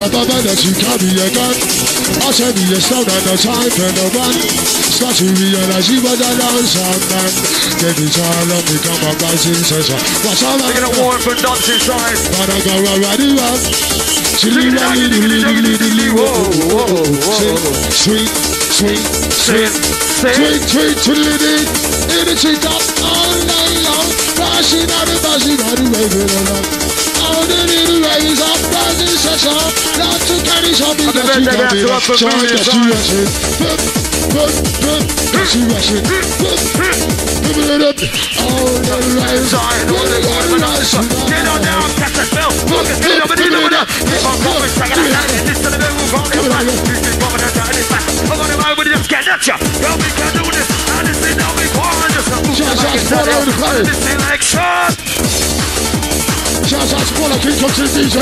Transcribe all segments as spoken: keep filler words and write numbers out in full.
Baba that you carry a gun. I tell me a stone and no time for no one. Start to realize you were the lonesome man. Get it all up, become a rising session. What's all They're gonna war for nuts inside. But I go around the run. Chilly, lily, lily, lily, lily, whoa, whoa, whoa. Sweet, sweet, sweet, sweet, sweet, sweet, in the tree top all night long. Rushing out the buzzing out the raving along. All the little rays of rising session. Not to carry something that you got me. So I got you rushing. Boop, boop, boop, got you rushing. Boop, boop, boop, boop. All the rays of rising. Get on down, catch that bell. Look at it, over it, over there. Keep on going, second and second. This to the middle, move on the back. This is going to turn it back. I'm on the road with it, just get at ya. Yo, we can do this. And this thing, now we go on. Just a move like it's that out. And this thing like shot. Shout out to Paula King, come to the D J.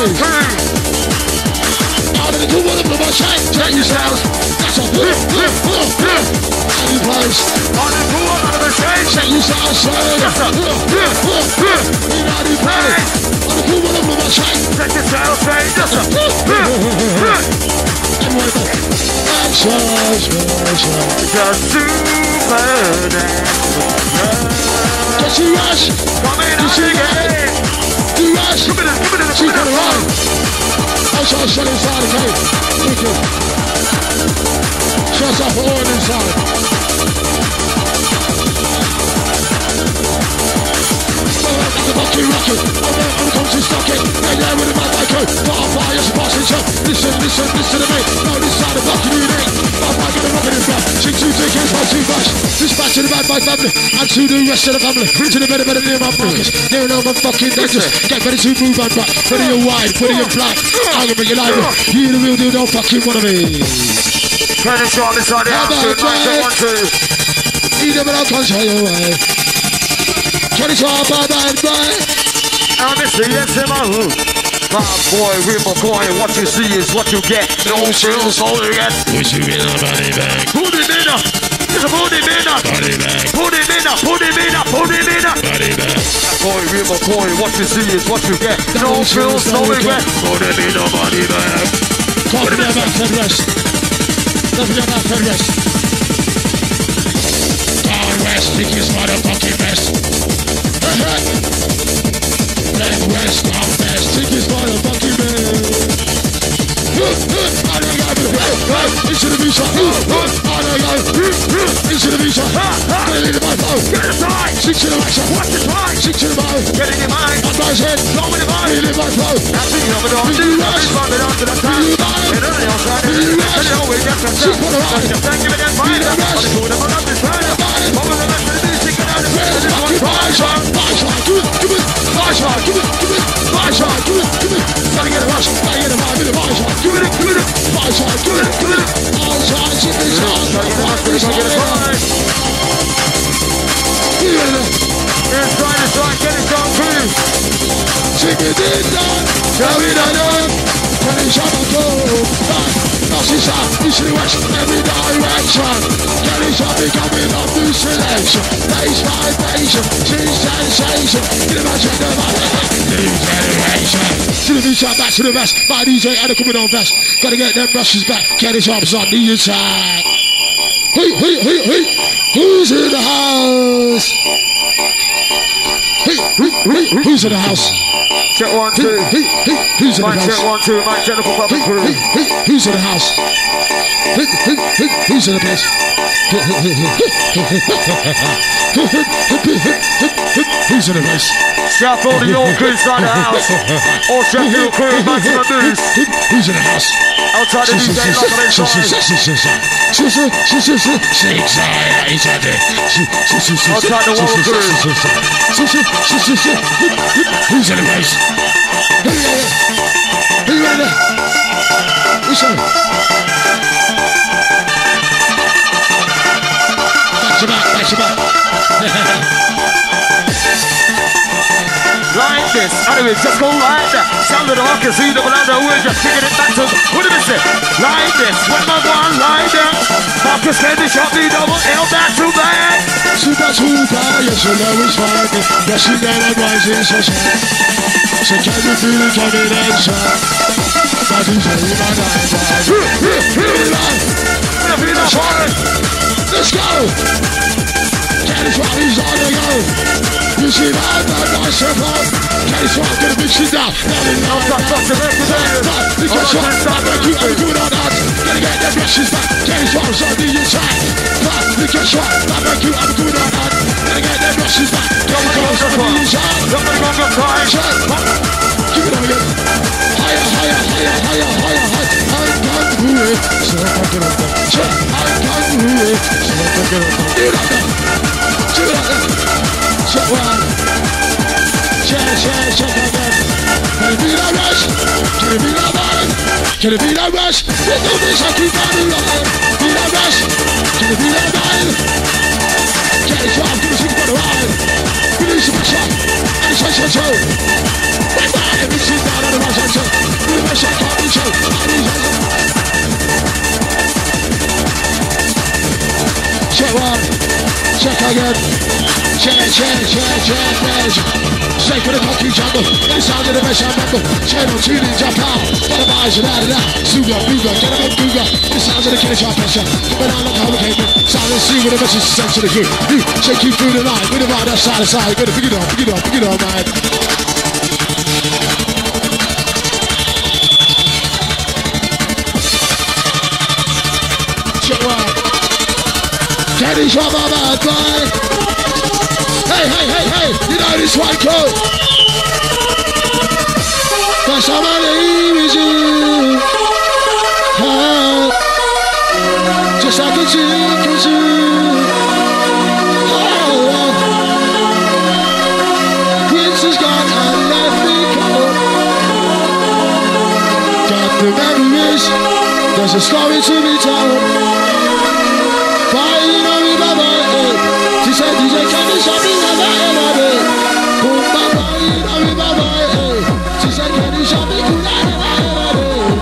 Out of the two, one of them, I shine. Check yourselves. That's a flip, flip, flip, flip. And he plays. On the two, one of the shades. Check yourselves, say. That's a flip, flip, flip, flip. You know how he plays. On the two, one of them, I shine. Check yourselves, say. That's a flip, flip, flip. And we're the action, action. Just super dance. Get you rush. Coming out again. You rush. Give me this, give me this, She give me got it this. right. I shall shut inside the cave. Thank you. Shuts off all inside. The bucket rocket, I'm there when it comes to stocking. Yeah, yeah, with the man like her. Got a fire, she passing shot. Listen, listen, listen to me. No, this side of the bucket, you need. My bag in the rocket in front. Six, two, three, kids, one, two, rush. Dispatch to the bad boy family. And to the rest of the family. To the better, better, near my pockets. Near and over fucking dangerous. Get ready to move on back. Whether you're wide, whether you're flat. I'm gonna bring you live. You the real deal, don't fucking wanna be. Credit shot inside the house. One, two. You never know, can't show your way. Twenty twelve, bye bye bye. I'm Mister Yes in my hood. My boy, with my boy, what you see is what you get. No frills, all you get. Push you in a body bag. Put it in up. It's a put it in up. Body bag. Put it in up. Put it in up. Put it in up. Body bag. Boy, with my boy, what you see is what you get. No frills, no regret. Put it in a body bag. Come to your back and rest. Come to your back and rest. Down west, think it's motherfucking best. Left, west, down, west, think it's motherfucking best. Into the beach, into the beach, get it in my phone. Get inside. Six to the max, What's the time? six to the bow. Get in your mind. On my head, Go in your mind. get it in my phone. That's it, over the Do you rush? Responded on to the time. Do you buy? Get on the outside. Do you rush? Get always get some Six for the ride. Thank you for that fire. Do you rush? On the two, the one up this fire. Over the rest of the music, get out of the Where's the fucking fire shot? Fire shot, give it, give it. Fire shot, give it, give it. Fire shot, give it, give it. Gotta get a rush, gotta get a five minute fire shot. Give it, give it. Fire shot, give it, give it. All shot, chicken shot. Fire shot, It's trying to try, get it done, please. chicken did done. Tell me that done. Can you shot and go? Back, Nazi shot, east to west, every direction. Can you shot becoming a new selection? Base vibration, she's sensation. Imagine the new generation. To the beach, back to the west. My D J and the coming on vest. Gotta get them rushes back. Kenny Sharp's on the inside. Hey, hey, hey, hey. Who's in the house? Hey, hey, hey, who's in the house? Check one, two. Hey, hey, hey, who's in the Mic house? check one, two. Mic check the public Hey, crew. hey, hey, who's in the house? Hey, hey, hey, who's in the place? Hey, hey, hey, hey, hey, hey, hey, hey, hey, who's in the place? Shout all the York crew inside the house. All Sheffield crew, maximum news. Who's in the house? Outside the D J, lock them inside. Outside the wall crew. Who's in the place? Who you in there? Who's in there? Back to back, back to back. Like this, anyway, just go like that. Sound of the rock, see the banana, we're just kicking it back to what do we say? Like this, what my one like that. Marcus Kennedy shot me double L back to back. To back. that's who cry, yes, you know it's fine. Yes, you know I'm rising, so sad. So can you feel it coming inside? That is how you might die. Let's go! Kenny Swap, he's on the go. You see that, that nice and low. Kenny Swap, gonna mix it down. Now we know that, that, that, that. Because you're not gonna keep on doing all that. Gonna get the brushes back. Kenny Swap's on the inside. That, because you're not gonna keep on doing all that. Gonna get the brushes back. Kenny Swap's on the inside. Keep it on again. Higher, higher, higher, higher, higher, higher. I can't do it. So I can't get up there. I can't do it. So I can't get up there. Do that then. Do that then. Check one. Check, check, check again. Can it be that rush? Can it be that man? Can it be that rush? Let's do this, I keep on doing that. Be that rush? Can it be that man? Get it off, give us a good ride. Release the shot. And it's such a show. Right back, and we sit down on the rush and show. Release the shot, can't be show. Check one. Check again. Check, check, check, check, check. Stay for the funky jungle. The sound of the best I remember. Channel two ninja power. What am I? Da da da. Suga, buga, get a big buga. The sounds of the killer shot pressure. Coming down like a hurricane. Sound and see with the message sent to the crew. You shake you through the night. With the ride side to side. Gotta pick it up, pick it up, pick it up, man. Check one. Kenny Swap, my bad boy. Hey, hey, hey, hey, you know this one cool. Cause somebody with you. Oh, just like a chick with you. Oh, Prince is gone and left me cold. Got the memories, there's a story to be told. Why you know me, bye-bye, eh? She said, D J, can you show me how I am, eh? Oh, bye-bye, you know me, bye-bye, eh? She said, can you show me who I am,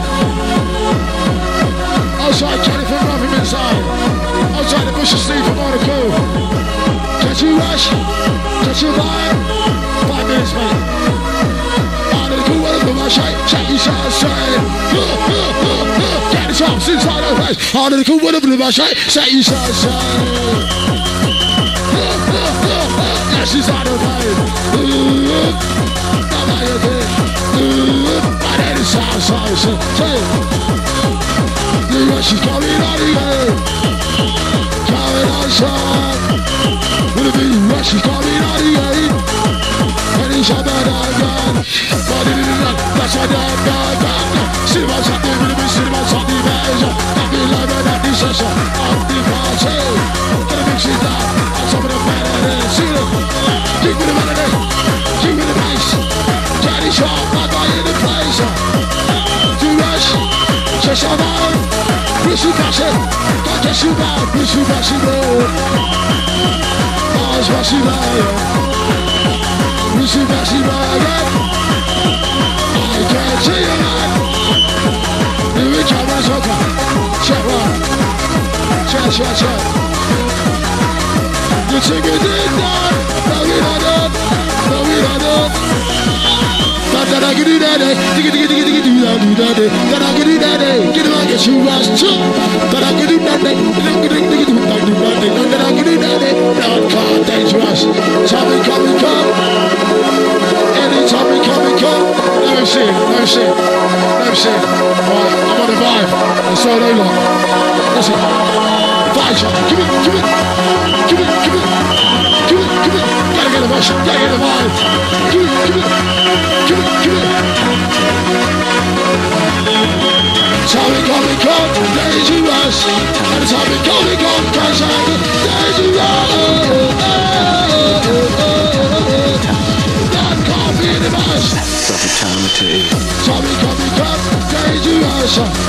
eh? Outside, Kenny from Ruffin inside. Outside the bush of Steve from Monaco. Catch you rush, catch you vibe. Five minutes, mate. Out of the cool weather, put my shake, shake you shine, shine. Get the chops inside the face. Out of the cool weather, put my shake, shake you shine, shine. She's on the way. Now I did. My name is Sam Simon. The rush is coming on the way. Coming on shot. Will it be the rush is coming on the way? And it's a bad gun. But it is not. That's a damn bad gun. See what's happening. Will it be see what's on the measure? I'll be live at the session. On the party. Gonna mix it down. On some of the better. See them. Keep with the melody, keep with the bass. Kenny Swap, bad boy in the place. To rush, just a man. Brucey Bassett, don't get you back. Brucey Bassett, bro. Mars Bassett, bro. Brucey Bassett, bro. I can't see you, man. Here we come, let's hook up. Check one. Check, check, check. You take it in there. No, we don't know. No, we don't know. Da da get it that day. Dig it, dig it, dig it, dig it, do that, do that day. Da da get it that day. Get it on, get you rush too. Da da get it that day. Dig it, dig it, dig it, do that, do that day. Da da get it that day. Blood clot, dangerous. Time we come, we come. Anytime we come, we come. Let me see, let me see, let me see. Alright, I'm on the vibe. That's all they like. Listen. Vibe, give it, give it, give it, give it. Give it, give it, gotta get the rush, gotta get the vibe. Give it, give it, give it, give it. Time we come, we come, dangerous. And the time we come, we come, cause I'm dangerous. That can't be the best. Time we come, we come, dangerous.